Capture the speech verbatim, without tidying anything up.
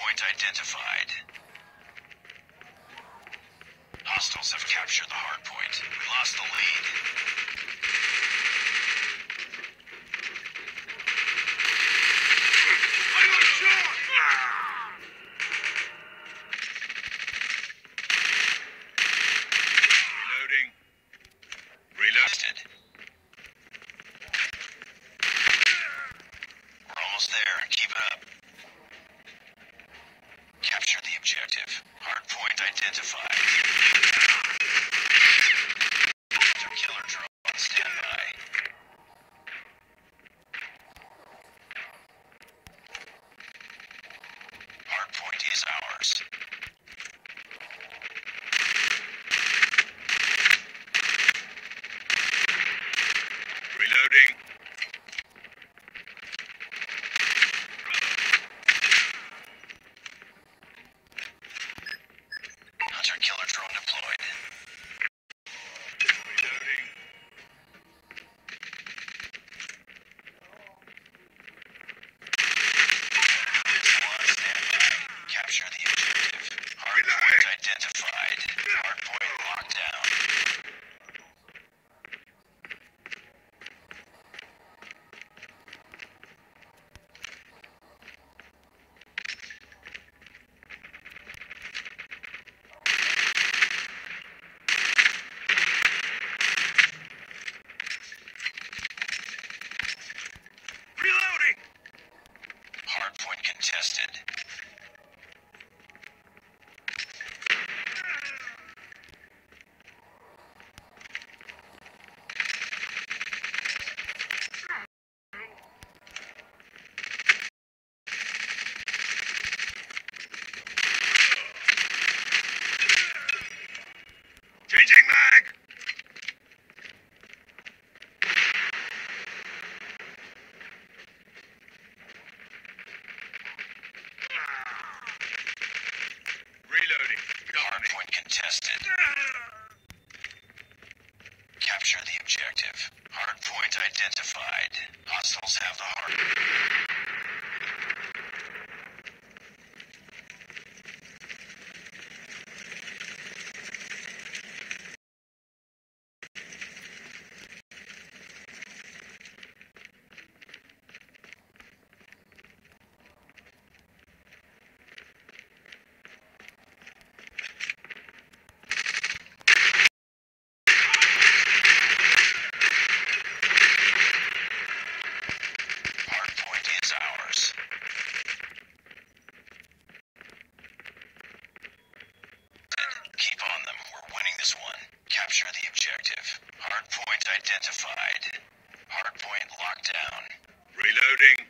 Hardpoint identified. Hostiles have captured the hardpoint. We lost the lead. I got shot! Reloading. Reloaded. We're almost there. Keep it up. Capture the objective. Hardpoint identified. Killer drone on standby. Hardpoint is ours. Reloading. Hunter killer drone deployed. Reloading. Squad standby. Capture the objective. Hardpoint identified. Hardpoint locked down. Reloading! Hardpoint contested. Changing mag! Reloading. Hardpoint contested. Capture the objective. Hardpoint identified. Hostiles have the hard. Hardpoint is ours. Keep on them. We're winning this one. Capture the objective. Hardpoint identified. Hardpoint locked down. Reloading.